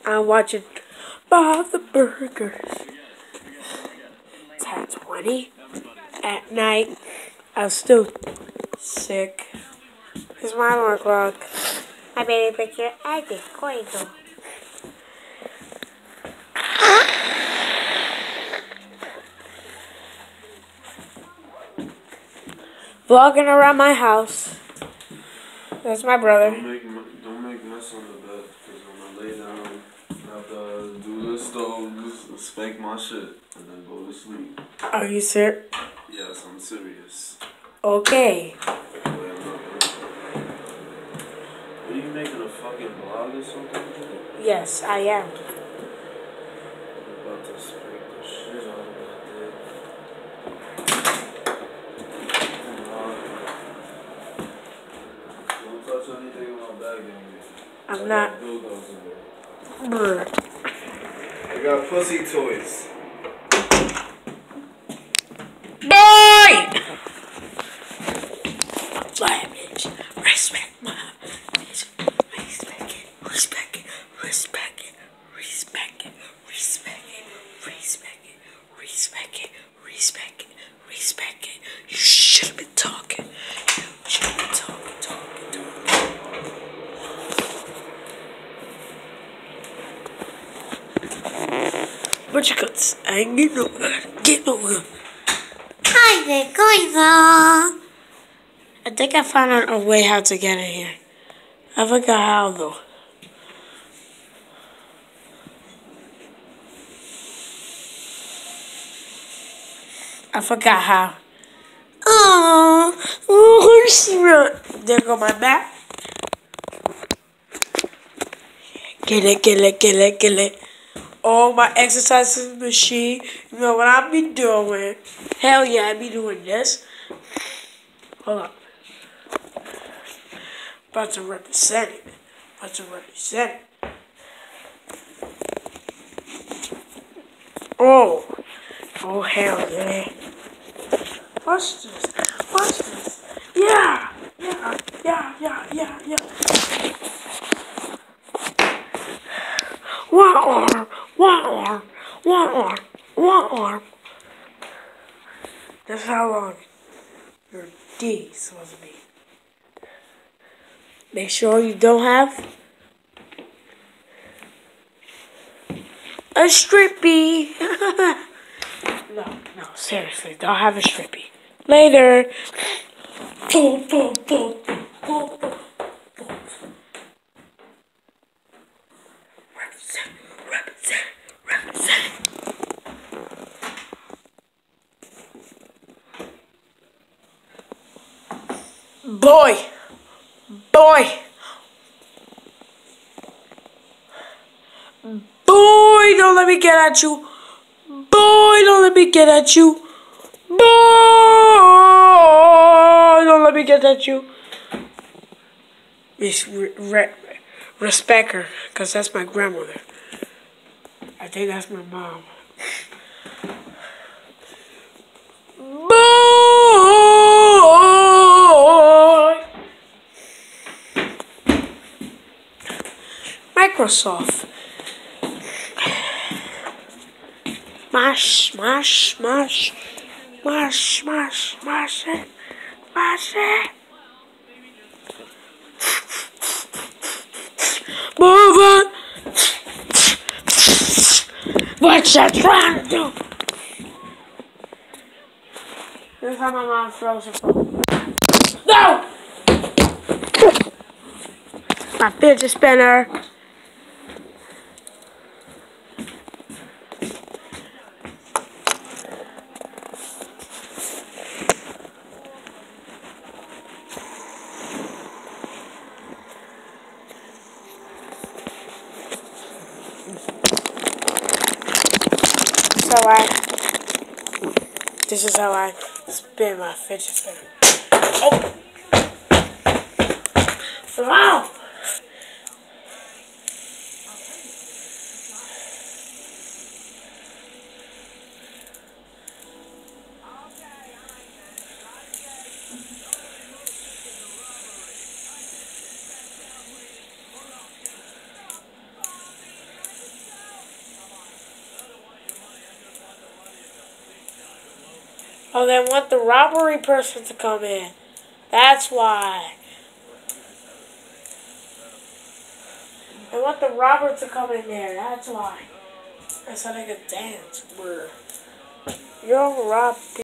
I'm watching Bob the Burgers. It's at 20 at night. I was still sick. It's my alarm clock. I made a picture. I did going to. Vlogging around my house. That's my brother. Don't make mess on the bed, because when I lay down, I have to do this stove, just spank my shit, and then go to sleep. Are you serious? Yes, I'm serious. Okay. Are you making a fucking vlog or something? Yes, I am. I'm about to spank the shit out of that dick. Don't touch anything in my bag anymore. I'm not. Brr. I got pussy toys. Boy! Bitch. Respect my bitch. Respect it. Respect it. Respect it. Respect it. Respect it. Respect it. Respect it. Respect it. Respect it. You should have been talking. You should have been talking. But you got I ain't get no good. Hi there, guys. I think I found out a way how to get in here. I forgot how though. I forgot how. Oh, there go my map. Get it. Oh, my exercise machine. You know what I be doing? Hell yeah, I be doing this. Hold on. About to represent it. Oh, hell yeah. Watch this. Yeah. One arm. That's how long your D is supposed to be. Make sure you don't have a strippy. No, seriously, don't have a strippy. Later. Represent. Boy, don't let me get at you. Boy, don't let me get at you. Respect her, because that's my grandmother. I think that's my mom. Boy! Microsoft. Mash it. Move on. What you trying to do? This is how my mom throws her phone. No! My fidget spinner. This is how I spin my fidget spinner. Oh! Wow! Oh, they want the robbery person to come in. That's why. They want the robber to come in there. That's why. So they can dance. You're robbed.